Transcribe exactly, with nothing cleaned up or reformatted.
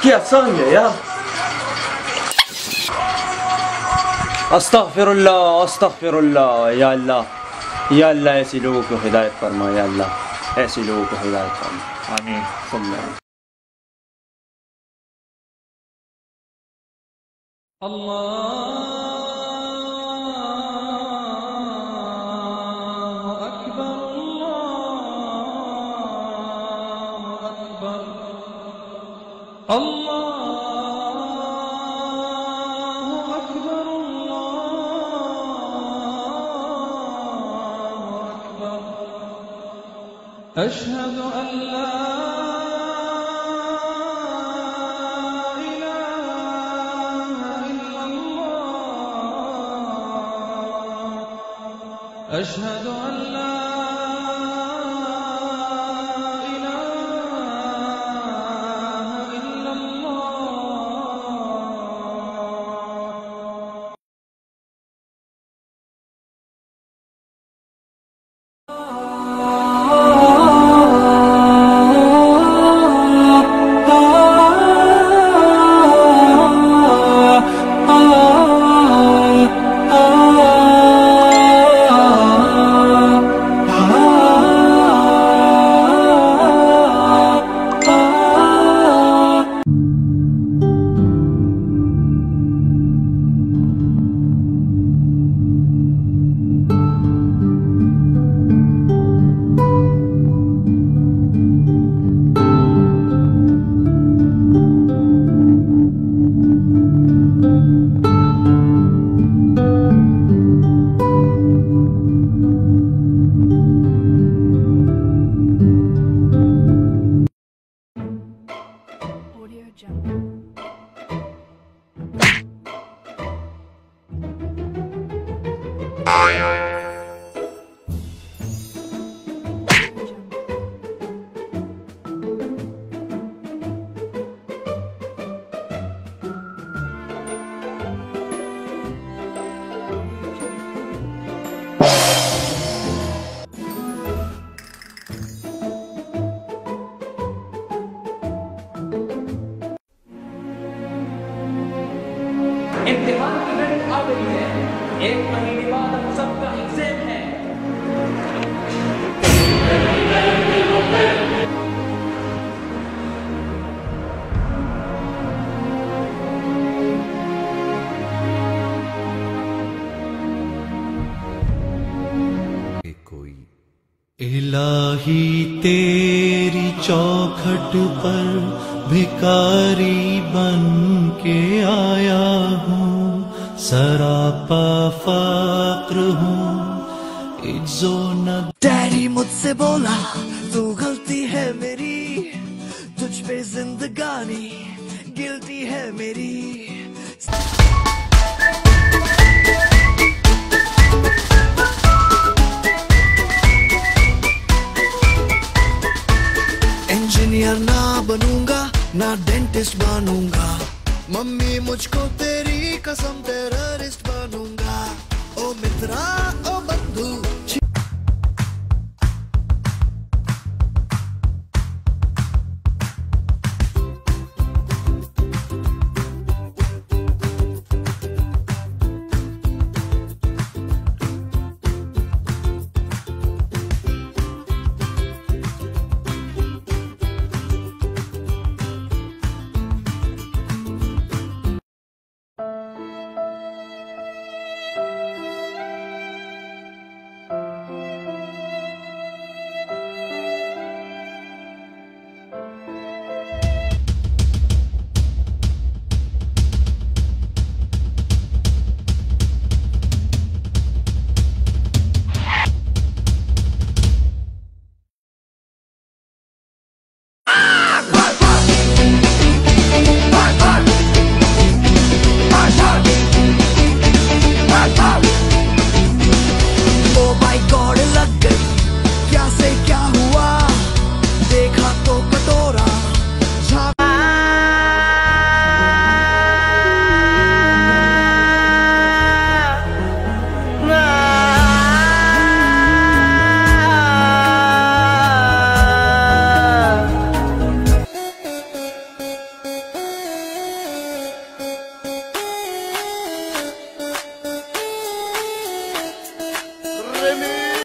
क्या संग है यार। अस्तगफिरुल्लाह अस्तगफिरुल्लाह। या अल्लाह या अल्लाह ऐसे लोगों को हिदायत फरमा, या अल्लाह ऐसे लोगों को हिदायत फरमा। आमीन सुम्मा। अल्लाह अल्लाहु अकबर अल्लाहु अकबर। अशहदु अन ला इलाहा इल्लल्लाह। अशहदु अन ला इम्तिहान की घड़ी आ गई है। एक महीने बाद हम सबका एग्जाम है। कोई इलाही तेरी चौखट पर भिखारी बन के आया हूँ, सरापा फक्र हूँ, इज्जो न। डैडी मुझसे बोला तू गलती है मेरी, तुझ पे जिंदगानी गिल्टी है मेरी। इंजीनियर ना बनूंगा ना डेंटिस्ट बनूंगा, मम्मी मुझको तेरी कसम टेररिस्ट बनूंगा। ओ मित्रा ओ